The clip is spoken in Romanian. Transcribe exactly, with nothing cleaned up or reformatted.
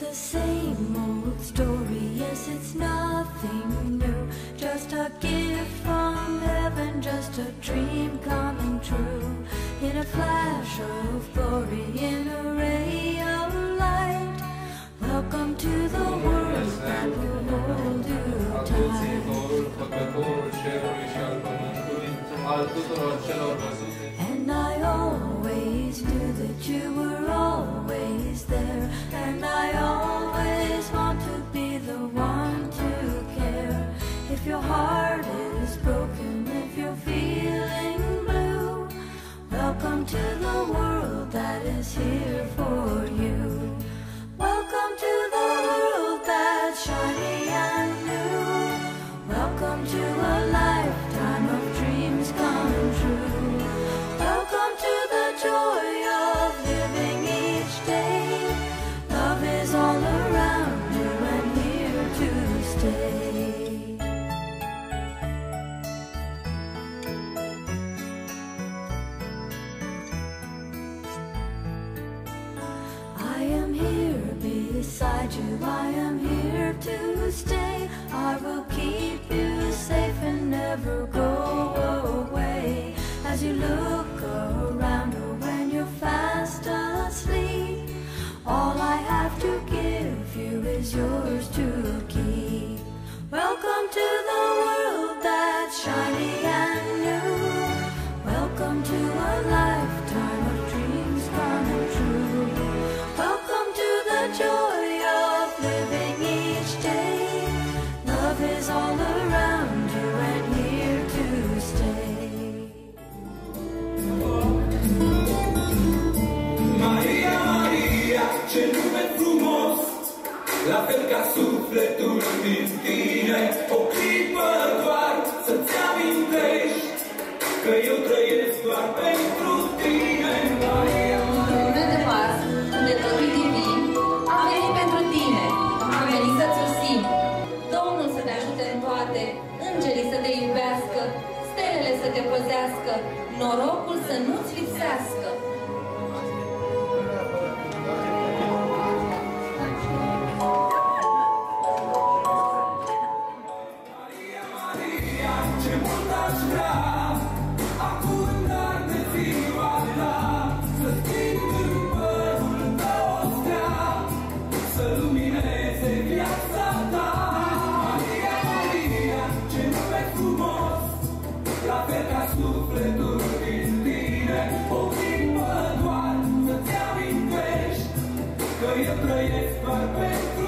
the same old story, yes, it's nothing new. Just a gift from heaven, just a dream coming true. In a flash of glory, in a ray of light. Welcome to the world that will hold you tight. And I always knew that you were always there. And I always want to be the one to care. If your heart is broken, if you're feeling blue, welcome to the world that is here for you. Welcome to the world that's shiny and new. Welcome to a lifetime of dreams come true. Welcome to the joy of living each day. Love is all around you and here to stay. I am here beside you, I am here to stay. I will keep you safe and never go away. As you look around or when you're fast asleep, all I have to give you is yours to keep. Welcome to the world that's shiny and new. Welcome to a lifetime of dreams coming true. Welcome to the joy of living each day. Love is all around you and here to stay. Maria, Maria, ce nume frumos, la fel ca sufletul din tine. O clipă doar să-ți amintești că eu trăiesc doar pentru tine. Maria, Lună de pas, unde totul divin, am venit pentru tine, am venit să-ți ursim. Domnul să te ajute în toate, îngerii să te iubească, stelele să te păzească, norocul să nu-ți lipsească. Maria, Maria, ce mult aș vrea, acum în ar de ziua ta, să-ți prind în părul tău o stea, să lumineze viața ta. Maria, Maria, ce nume frumos, la fel ca sufletul din tine. O clipă doar să-ți amintești că eu trăiesc doar pentru